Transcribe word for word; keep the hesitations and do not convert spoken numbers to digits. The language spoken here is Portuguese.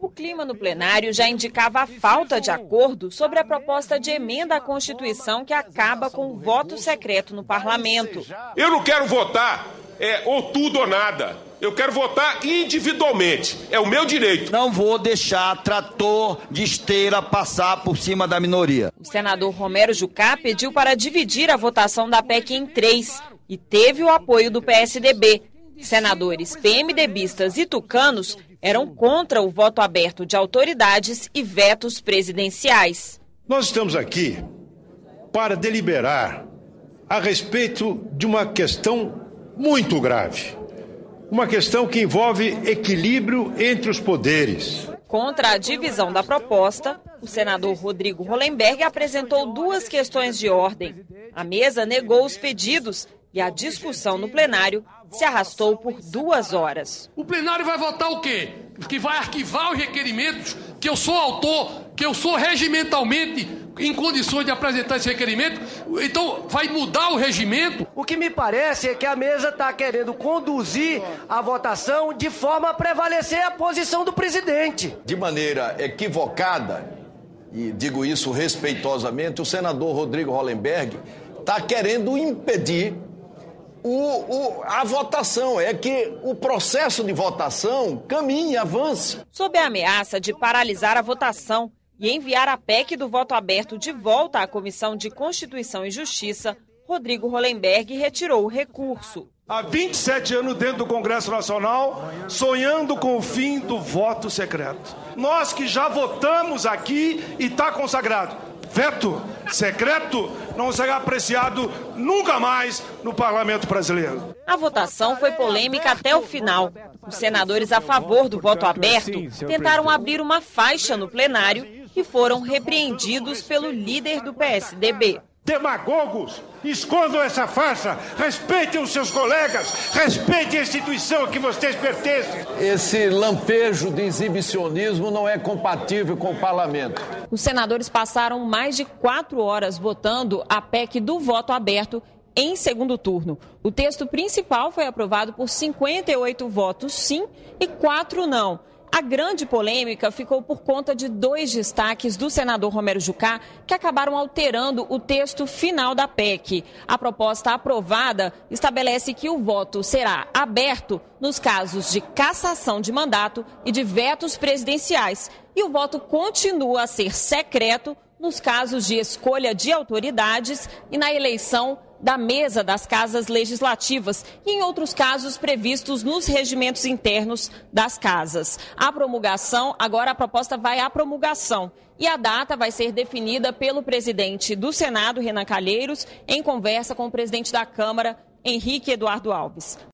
O clima no plenário já indicava a falta de acordo sobre a proposta de emenda à Constituição que acaba com o voto secreto no parlamento. Eu não quero votar é, ou tudo ou nada. Eu quero votar individualmente. É o meu direito. Não vou deixar trator de esteira passar por cima da minoria. O senador Romero Jucá pediu para dividir a votação da P E C em três e teve o apoio do P S D B. Senadores PMDBistas e tucanos eram contra o voto aberto de autoridades e vetos presidenciais. Nós estamos aqui para deliberar a respeito de uma questão muito grave. Uma questão que envolve equilíbrio entre os poderes. Contra a divisão da proposta, o senador Rodrigo Hollenberg apresentou duas questões de ordem. A mesa negou os pedidos e a discussão no plenário se arrastou por duas horas. O plenário vai votar o quê? Que vai arquivar os requerimentos, que eu sou autor, que eu sou regimentalmente em condições de apresentar esse requerimento, então vai mudar o regimento? O que me parece é que a mesa está querendo conduzir a votação de forma a prevalecer a posição do presidente. De maneira equivocada, e digo isso respeitosamente, o senador Rodrigo Hollenberg está querendo impedir O, o, a votação, é que o processo de votação caminhe, avance. Sob a ameaça de paralisar a votação e enviar a P E C do voto aberto de volta à Comissão de Constituição e Justiça, Rodrigo Hollenberg retirou o recurso. Há vinte e sete anos dentro do Congresso Nacional, sonhando com o fim do voto secreto. Nós que já votamos aqui e está consagrado. Veto secreto não será apreciado nunca mais no parlamento brasileiro. A votação foi polêmica até o final. Os senadores a favor do voto aberto tentaram abrir uma faixa no plenário e foram repreendidos pelo líder do P S D B. Demagogos, escondam essa farsa, respeitem os seus colegas, respeitem a instituição a que vocês pertencem. Esse lampejo de exibicionismo não é compatível com o parlamento. Os senadores passaram mais de quatro horas votando a P E C do voto aberto em segundo turno. O texto principal foi aprovado por cinquenta e oito votos sim e quatro não. A grande polêmica ficou por conta de dois destaques do senador Romero Jucá, que acabaram alterando o texto final da P E C. A proposta aprovada estabelece que o voto será aberto nos casos de cassação de mandato e de vetos presidenciais. E o voto continua a ser secreto nos casos de escolha de autoridades e na eleição da mesa das casas legislativas e em outros casos previstos nos regimentos internos das casas. A promulgação, agora a proposta vai à promulgação e a data vai ser definida pelo presidente do Senado, Renan Calheiros, em conversa com o presidente da Câmara, Henrique Eduardo Alves.